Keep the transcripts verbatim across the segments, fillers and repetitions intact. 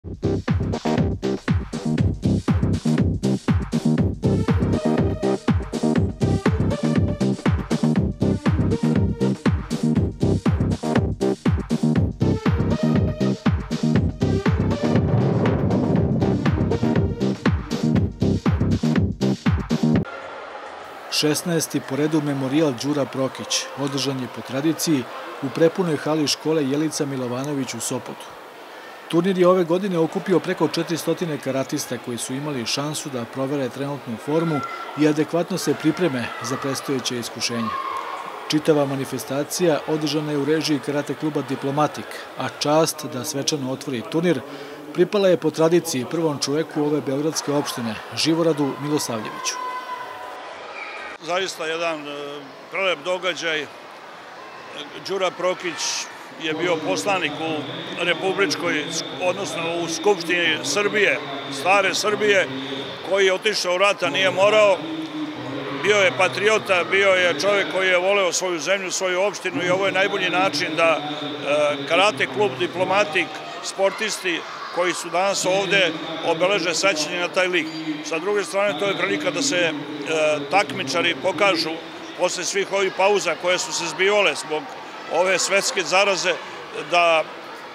šesnaesti po redu memorijal Đura Prokić održan je po tradiciji u prepunoj hali škole Jelica Milovanović u Sopotu. Turnir je ove godine okupio preko četiristo karatista koji su imali šansu da provere trenutnu formu i adekvatno se pripreme za predstojeće iskušenje. Čitava manifestacija održana je u režiji karate kluba Diplomatik, a čast da svečano otvori turnir pripala je po tradiciji prvom čoveku ove beogradske opštine, Živoradu Milosavljeviću. Zaista jedan prelep događaj. Đura Prokić je bio poslanik u Republičkoj, odnosno u Skupštini Srbije, stare Srbije, koji je otišao u rat, a nije morao. Bio je patriota, bio je čovjek koji je voleo svoju zemlju, svoju opštinu i ovo je najbolji način da karate klub Diplomatik, sportisti koji su danas ovde obeleže sećanje na taj lik. Sa druge strane, to je prilika da se takmičari pokažu posle svih ovih pauza koje su se zbivale zbog ove svetske zaraze, da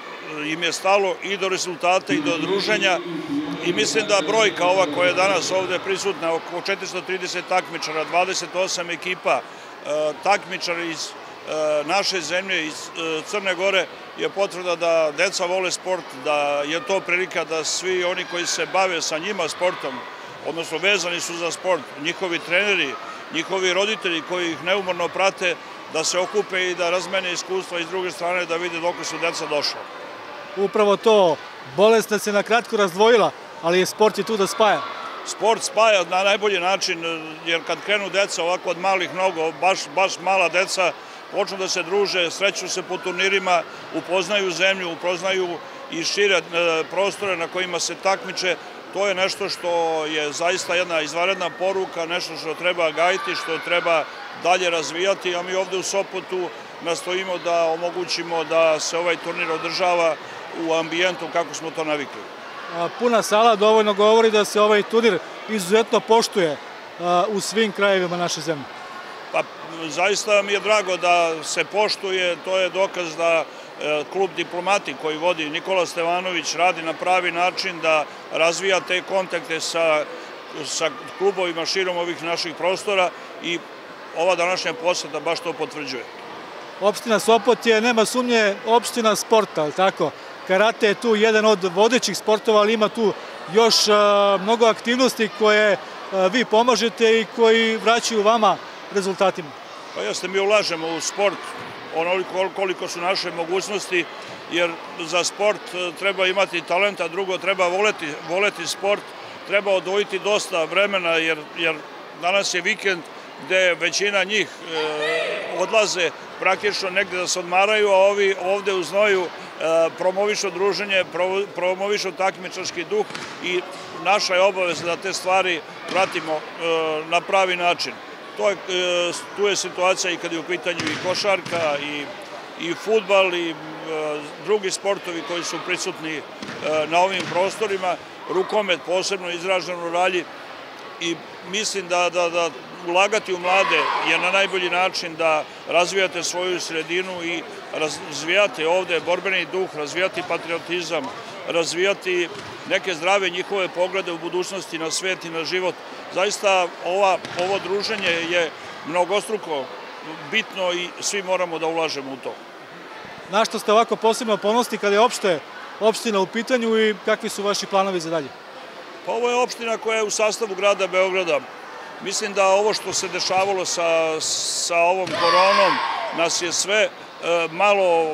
im je stalo i do rezultata i do druženja i mislim da brojka ova koja je danas ovde prisutna, oko četiristo trideset takmičara, dvadeset osam ekipa, takmičara iz naše zemlje, iz Crne Gore, je potvrda da deca vole sport, da je to prilika da svi oni koji se bave sa njima sportom, odnosno vezani su za sport, njihovi treneri, njihovi roditelji koji ih neumorno prate, da se okupe i da razmene iskustva i s druge strane da vide dok su deca došla. Upravo to, bolest nas je na kratko razdvojila, ali je sport i tu da spaja. Sport spaja na najbolji način, jer kad krenu deca ovako od malih nogu, baš, baš mala deca, počnu da se druže, sreću se po turnirima, upoznaju zemlju, upoznaju i šire prostore na kojima se takmiče. To je nešto što je zaista jedna izvanredna poruka, nešto što treba gajiti, što treba dalje razvijati, a mi ovde u Sopotu nastojimo da omogućimo da se ovaj turnir održava u ambijentu kako smo to navikli. Puna sala dovoljno govori da se ovaj turnir izuzetno poštuje u svim krajevima naše zemlje. Pa zaista mi je drago da se poštuje, to je dokaz da klub Diplomatik koji vodi Nikola Stevanović radi na pravi način, da razvija te kontakte sa, sa klubovima širom ovih naših prostora i ova današnja poseta baš to potvrđuje. Opština Sopot je, nema sumnje, opština sporta, ali tako? Karate je tu jedan od vodećih sportova, ali ima tu još mnogo aktivnosti koje vi pomažete i koji vraćaju vama rezultatima. Pa jeste, mi ulažemo u sport onoliko koliko su naše mogućnosti, jer za sport treba imati talenta, drugo treba voleti, voleti sport, treba odvojiti dosta vremena, jer, jer danas je vikend gde većina njih e, odlaze praktično negde da se odmaraju, a ovi ovde u znoju e, promovišu druženje, pro, promovišu takmičarski duh i naša je obaveza da te stvari pratimo e, na pravi način. To je, e, tu je situacija i kad je u pitanju i košarka, i, i fudbal, i e, drugi sportovi koji su prisutni e, na ovim prostorima, rukomet posebno izražen u Ralji i mislim da, da, da ulagati u mlade je na najbolji način da razvijate svoju sredinu i razvijate ovde borbeni duh, razvijati patriotizam, razvijati neke zdrave njihove poglede u budućnosti na svet i na život. Zaista ova, ovo druženje je mnogostruko bitno i svi moramo da ulažemo u to. Na što ste ovako posebno ponosni kada je opšte opština u pitanju i kakvi su vaši planovi za dalje? Pa ovo je opština koja je u sastavu grada Beograda. Mislim da ovo što se dešavalo sa, sa ovom koronom nas je sve e, malo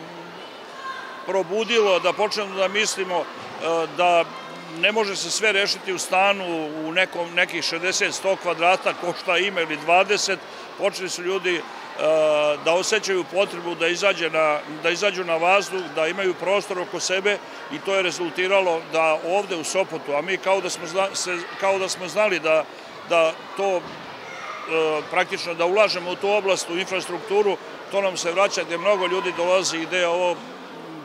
probudilo da počnemo da mislimo e, da ne može se sve rešiti u stanu u nekom, nekih šezdeset do sto kvadrata, ko šta ima ili dvadeset. Počeli su ljudi e, da osjećaju potrebu da, izađe na, da izađu na vazduh, da imaju prostor oko sebe i to je rezultiralo da ovde u Sopotu, a mi kao da smo, zna, se, kao da smo znali da da to e, praktično da ulažemo u tu oblast, u infrastrukturu, to nam se vraća gde mnogo ljudi dolazi i gde ovo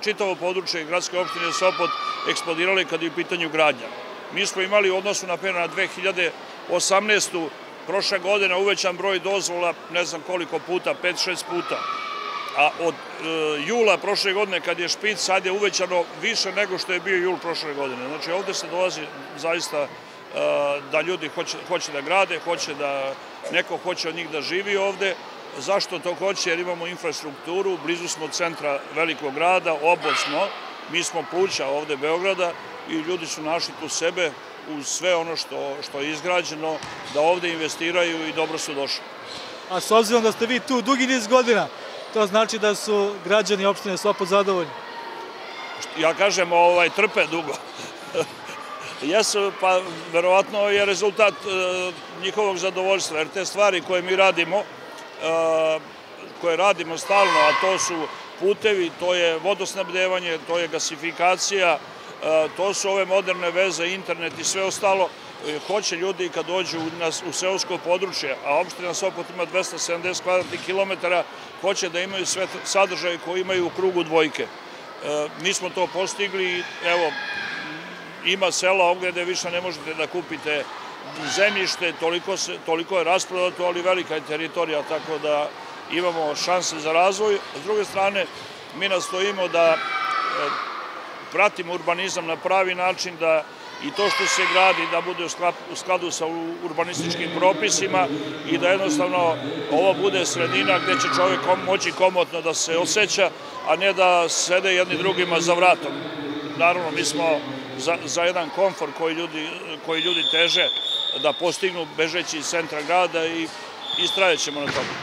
čitavo područje gradske opštine Sopot eksplodirale kad je u pitanju gradnja. Mi smo imali u odnosu na dve hiljade osamnaestu. prošle godine uvećan broj dozvola, ne znam koliko puta, pet šest puta. A od jula prošle godine kad je špic, sad je uvećano više nego što je bio jul prošle godine. Znači ovde se dolazi zaista da ljudi hoće da grade, hoće da neko hoće od njih da živi ovde. Zašto to hoće? Jer imamo infrastrukturu, blizu smo centra velikog grada, obod smo, mi smo pluća ovde Beograda i ljudi su našli tu sebe uz sve ono što je izgrađeno, da ovde investiraju i dobro su došli. A s obzirom da ste vi tu dugi niz godina, to znači da su građani opštine Sopot zadovoljni? Ja kažem, trpe dugo. Jesu, pa verovatno je rezultat njihovog zadovoljstva, jer te stvari koje mi radimo, koje radimo stalno, a to su putevi, to je vodosnabdevanje, to je gasifikacija, to su ove moderne veze, internet i sve ostalo, hoće ljudi kad dođu u seosko područje, a opština Sopot ima dvesta sedamdeset kvadratnih kilometara, hoće da imaju sve sadržaje koje imaju u krugu dvojke. Mi smo to postigli, evo, ima sela ovdje gde više ne možete da kupite zemljište, toliko je rasprodato, ali velika je teritorija, tako da imamo šanse za razvoj. S druge strane, mi nastojimo da pratimo urbanizam na pravi način, da i to što se gradi da bude u skladu sa urbanističkim propisima i da jednostavno ovo bude sredina gde će čovjek moći komotno da se osjeća, a ne da sede jedni drugima za vratom. Naravno, mi smo za jedan komfor koji ljudi teže da postignu bežeći iz centra grada i istrajat ćemo na tome.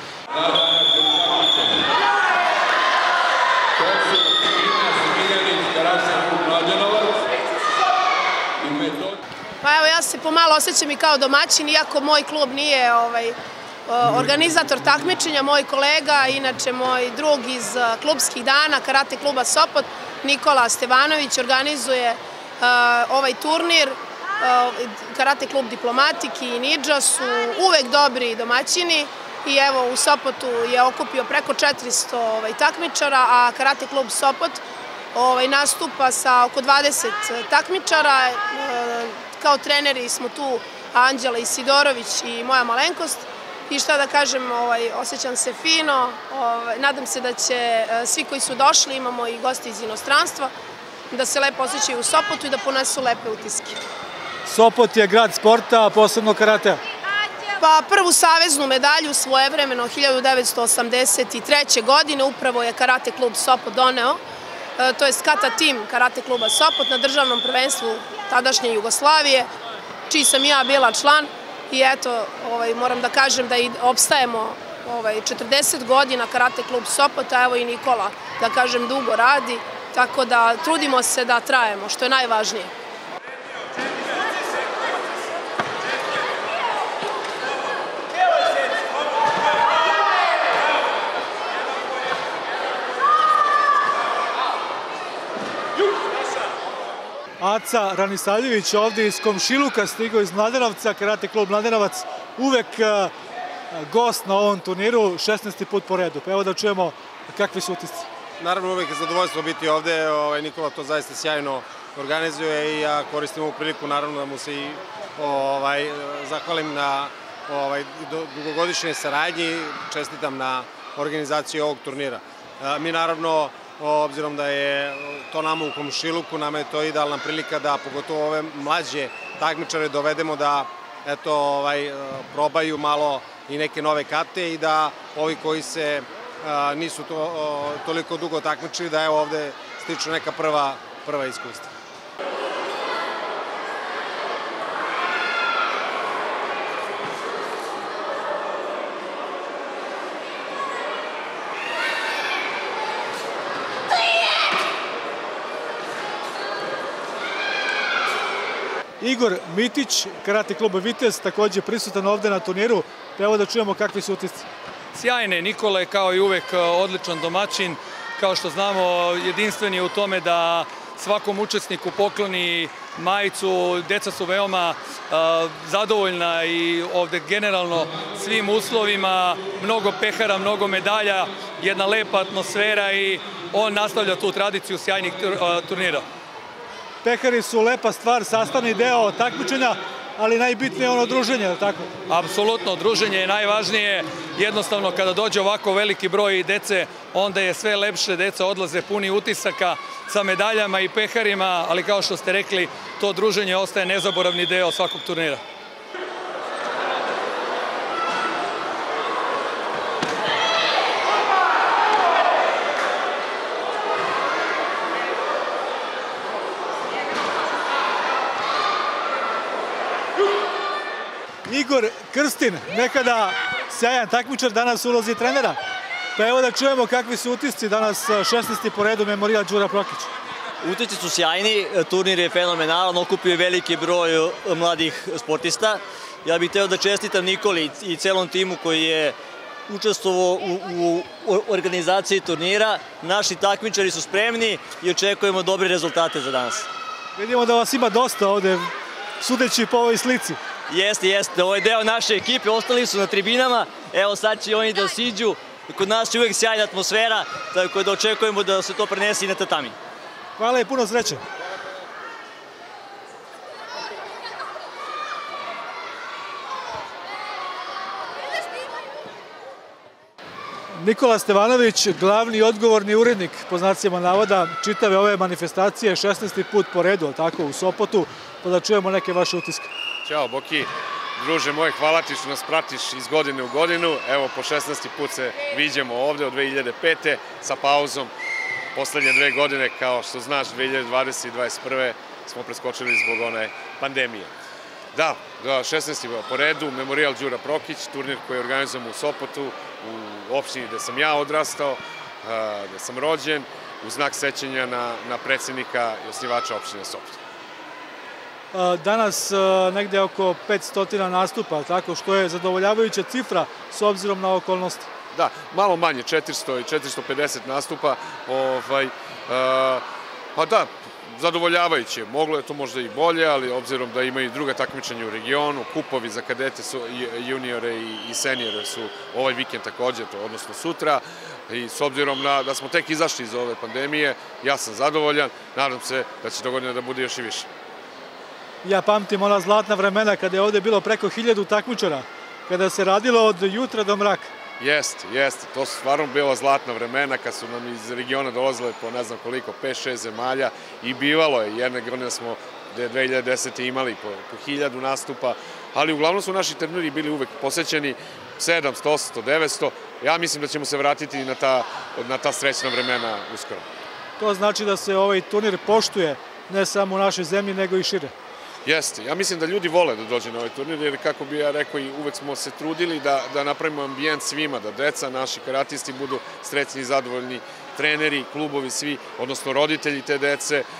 Pa evo, ja se pomalo osjećam i kao domaćin, iako moj klub nije organizator takmičenja, moj kolega, inače moj drug iz klubskih dana Karate kluba Sopot, Nikola Stevanović, organizuje ovaj turnir. Karate klub Diplomatik i Nidža su uvek dobri domaćini i evo u Sopotu je okupio preko četiristo takmičara, a Karate klub Sopot nastupa sa oko dvadeset takmičara. Kao treneri smo tu Anđela Isidorović i moja malenkost i šta da kažem, osjećam se fino, nadam se da će svi koji su došli, imamo i gosti iz inostranstva, da se lepo osjećaju u Sopotu i da ponesu lepe utiske. Sopot je grad sporta, a posebno karatea. Pa prvu saveznu medalju svojevremeno hiljadu devetsto osamdeset treće. godine upravo je Karate klub Sopot doneo, to je kata tim Karate kluba Sopot na državnom prvenstvu tadašnje Jugoslavije, čiji sam ja bila član i eto, moram da kažem da i opstajemo četrdeset godina Karate klub Sopot, a evo i Nikola, da kažem, dugo radi, tako da trudimo se da trajemo, što je najvažnije. Aca Ranisaljević ovdje iz komšiluka stigao iz Mladenovca, Karate klub Mladenovac, uvek gost na ovom turniru, šesnaesti put po redu. Pa evo da čujemo kakvi su utisci. Naravno, uvek je zadovoljstvo biti ovde, Nikola to zaista sjajno organizuje i ja koristim ovu priliku, naravno da mu se i zahvalim na dugogodišnje saradnji, čestitam na organizaciji ovog turnira. Mi naravno, obzirom da je to nama u komšiluku, nama je to idealna prilika da pogotovo ove mlađe takmičare dovedemo da probaju malo i neke nove kate i da ovi koji se nisu toliko dugo takmičili da evo ovde stiču neka prva iskustva. Igor Mitić, Karate klub Vitez, također prisutan ovde na turniru. Evo da čujemo kakvi su utisci. Sjajne, Nikola je kao i uvek odličan domaćin. Kao što znamo, jedinstven je u tome da svakom učesniku pokloni majicu. Deca su veoma zadovoljna i ovde generalno svim uslovima, mnogo pehara, mnogo medalja, jedna lepa atmosfera i on nastavlja tu tradiciju sjajnih turnira. Pehari su lepa stvar, sastavni deo takmičenja, ali najbitnije je ono druženje, je li tako? Apsolutno, druženje je najvažnije. Jednostavno, kada dođe ovako veliki broj dece, onda je sve lepše, deca odlaze puni utisaka sa medaljama i peharima, ali kao što ste rekli, to druženje ostaje nezaboravni deo svakog turnira. Igor Krstin, nekada sjajan takmičar, danas u ulozi trenera. Pa evo da čujemo kakvi su utisci danas šesnaesti po redu Memorijal Đura Prokić. Utisci su sjajni, turnir je fenomenalan, okupio je veliki broj mladih sportista. Ja bih hteo da čestitam Nikoli i celom timu koji je učestvovao u, u organizaciji turnira. Naši takmičari su spremni i očekujemo dobre rezultate za danas. Vidimo da vas ima dosta ovde, sudeći po ovoj slici. Jeste, jeste. Ovo je deo naše ekipe, ostali su na tribinama. Evo sad će oni da siđu. Kod nas je uvek sjajna atmosfera, tako da očekujemo da se to prenese i na tatami. Hvala i puno sreće. Nikola Stevanović, glavni odgovorni urednik, po znacima navoda, čitave ove manifestacije šesnaesti put po redu, tako, u Sopotu, pa da čujemo neke vaše utiske. Ćao, Boki. Druže moj, hvala ti što nas pratiš iz godine u godinu. Evo, po šesnaesti put se viđamo ovde od dve hiljade pete sa pauzom. Poslednje dve godine, kao što znaš, dve hiljade dvadesete i dvadeset prve smo preskočili zbog one pandemije. Da, šesnaesti po redu, Memorijal Đura Prokić, turnir koji organizujemo u Sopotu, u opštini gde sam ja odrastao, gde sam rođen, u znak sećanja na, na predsjednika i osnivača opštine Sopot. Danas negde oko petsto nastupa, tako, što je zadovoljavajuća cifra s obzirom na okolnosti. Da, malo manje, četiristo i četiristo pedeset nastupa, ovaj, pa da, zadovoljavajuće. Moglo je to možda i bolje, ali obzirom da imaju druga takmičenja u regionu, kupovi za kadete, juniore i seniore su ovaj vikend takođe, odnosno sutra, i s obzirom da smo tek izašli iz ove pandemije, ja sam zadovoljan, nadam se da će dogodine da bude još i više. Ja pamtim ona zlatna vremena kada je ovde bilo preko hiljadu takmičara, kada se radilo od jutra do mraka. Jeste, jeste. To su stvarno bila zlatna vremena kad su nam iz regiona dolazile po ne znam koliko, pet šest zemalja i bivalo je. Jedne godine smo dve hiljade desete imali po, po hiljadu nastupa, ali uglavnom su naši turniri bili uvek posećeni sedamsto, osamsto, devetsto. Ja mislim da ćemo se vratiti na ta, na ta srećna vremena uskoro. To znači da se ovaj turnir poštuje ne samo u našoj zemlji, nego i šire. Jeste. Ja mislim da ljudi vole da dođe na ovaj turnir, jer kako bi ja rekao, i uvek smo se trudili da, da napravimo ambijent svima, da deca, naši karatisti budu srećni i zadovoljni, treneri, klubovi, svi, odnosno roditelji te dece. E,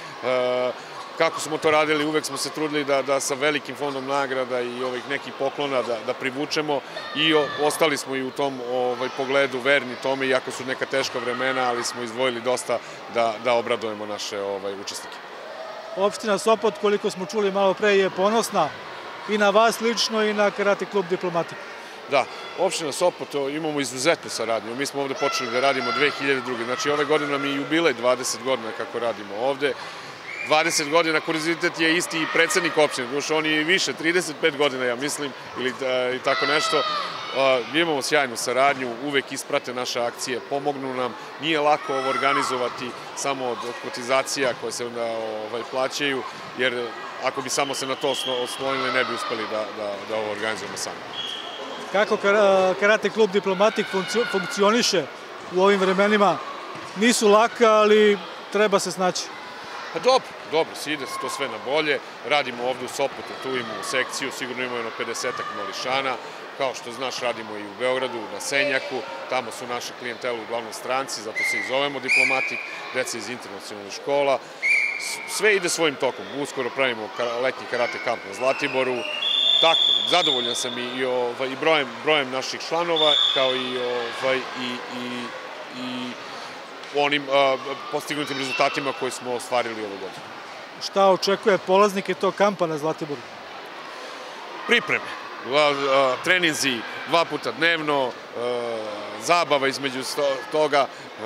kako smo to radili, uvek smo se trudili da, da sa velikim fondom nagrada i ovih nekih poklona da, da privučemo i o, ostali smo i u tom ovaj, pogledu verni tome, iako su neka teška vremena, ali smo izdvojili dosta da, da obradujemo naše ovaj, učesnike. Opština Sopot, koliko smo čuli malo pre, je ponosna i na vas lično i na Karate klub Diplomatik. Da, opština Sopot imamo izuzetnu saradnju. Mi smo ovde počeli da radimo dve hiljade druge. Znači, ove godine nam je jubilej dvadeset godina kako radimo ovde. dvadeset godina, kuriozitet je isti i predsednik opštine, duše on je više, trideset pet godina, ja mislim, ili i tako nešto. Mi imamo sjajnu saradnju, uvek isprate naše akcije, pomognu nam. Nije lako ovo organizovati samo od kotizacija koje se onda ovaj, plaćaju, jer ako bi samo se na to oslonili, ne bi uspeli da, da, da ovo organizujemo sami. Kako Karate klub Diplomatik funkcioniše u ovim vremenima? Nisu laka, ali treba se snaći. Pa dobro, dobro, ide se to sve na bolje. Radimo ovde u Sopotu, tu imamo sekciju, sigurno imamo jedno pedesetak mališana. Kao što znaš, radimo i u Beogradu, na Senjaku, tamo su naši klijenteli uglavnom stranci, zato se i zovemo Diplomatik, deca iz internacionalnih škola. Sve ide svojim tokom. Uskoro pravimo letnji karate kamp na Zlatiboru. Tako, zadovoljan sam i, i, ovaj, i brojem, brojem naših članova, kao i, ovaj, i, i, i onim postignutim rezultatima koje smo ostvarili ove godine. Šta očekuje polaznike tog kampa na Zlatiboru? Pripreme, treninzi dva puta dnevno, zabava između toga.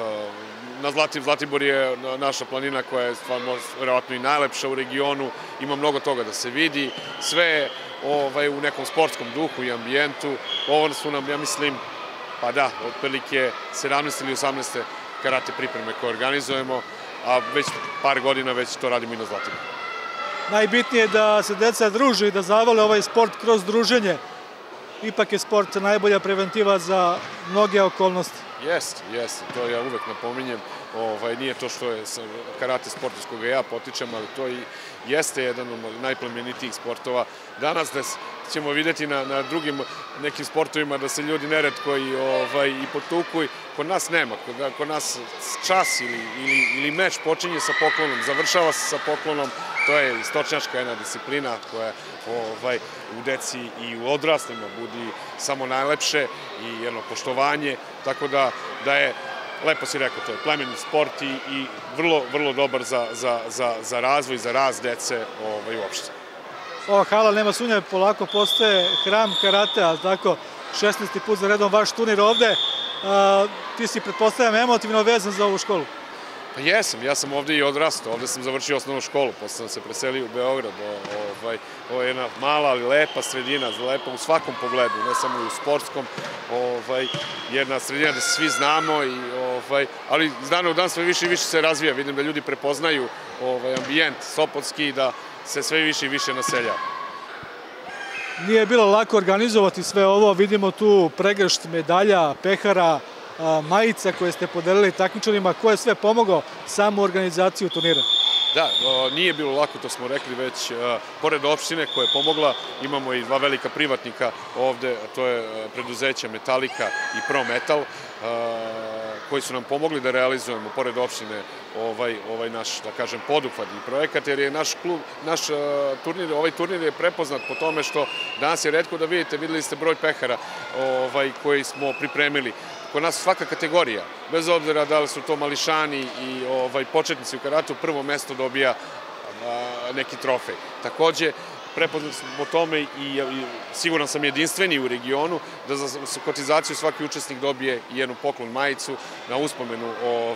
Zlatibor je naša planina koja je stvarno verovatno i najlepša u regionu, ima mnogo toga da se vidi, sve u nekom sportskom duhu i ambijentu. Ovo su nam, ja mislim, pa da, otprilike sedamnaeste ili osamnaeste karate pripreme koje organizujemo, a već par godina već to radimo i na Zlatiboru. Najbitnije je da se deca druže i da zavole ovaj sport kroz druženje. Ipak je sport najbolja preventiva za mnoge okolnosti. Jeste, jeste, to ja uvek napominjem. Nije to što je karate sport iz koga ja potičem, ali to i jeste jedan od najplemenitijih sportova. Danas ćemo videti na drugim nekim sportovima da se ljudi neretko i potuku. Kod nas nema, kod nas čas ili meč počinje sa poklonom, završava se sa poklonom. To je istočnjačka jedna disciplina koja u deci i u odraslima budi samo najlepše i jedno poštovanje, tako da je, lepo si rekao, to je plemenit sport i vrlo, vrlo dobar za razvoj, za rast dece uopšte. Ova hala, nema sumnje, polako postaje hram karate, ali tako, šesnaesti put za redom vaš turnir ovde. Ti si, pretpostavljam, emotivno vezan za ovu školu. Pa jesam, ja sam ovde i odrastao, ovde sam završio osnovnu školu, posle sam se preselio u Beograd. Ovo je jedna mala, ali lepa sredina, lepa u svakom pogledu, ne samo i u sportskom, jedna sredina da se svi znamo, ali iz dana u dan sve više i više se razvija. Vidim da ljudi prepoznaju ambijent sopotski i da se sve više i više naselja. Nije bilo lako organizovati sve ovo, vidimo tu pregršt medalja, pehara, majica koje ste podelili takmičarima, ko je sve pomogao samu organizaciju turnira? Da, nije bilo lako, to smo rekli već, pored opštine koja je pomogla, imamo i dva velika privatnika ovde, to je preduzeća Metalika i Prometal, koji su nam pomogli da realizujemo, pored opštine, ovaj naš, da kažem, poduhvat i projekat, jer je naš klub, naš turnir, ovaj turnir je prepoznat po tome što danas je retko da vidite, videli ste broj pehara koji smo pripremili. Kod nas svaka kategorija, bez obzira da li su to mališani i početnici u karatu, prvo mesto dobija neki trofej. Takođe, prepoznat smo po tome i siguran sam jedinstveni u regionu, da za kotizaciju svaki učesnik dobije jednu poklon majicu na uspomenu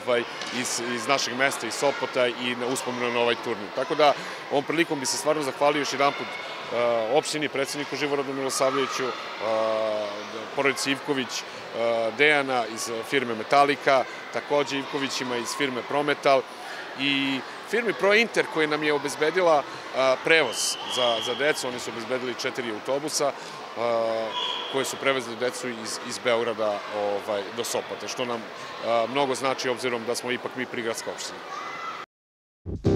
iz našeg mesta, iz Sopota i na uspomenu na ovaj turnir. Tako da, ovom prilikom bi se stvarno zahvalio još jedan put opštini, predsedniku Živorodu Milosavljeviću, porodici Ivković, Dejana iz firme Metalika, takođe Ivkovićima iz firme Prometal i firmi ProInter koja nam je obezbedila prevoz za decu. Oni su obezbedili četiri autobusa koje su prevezli decu iz Beograda do Sopota, što nam mnogo znači obzirom da smo ipak mi prigradska opština.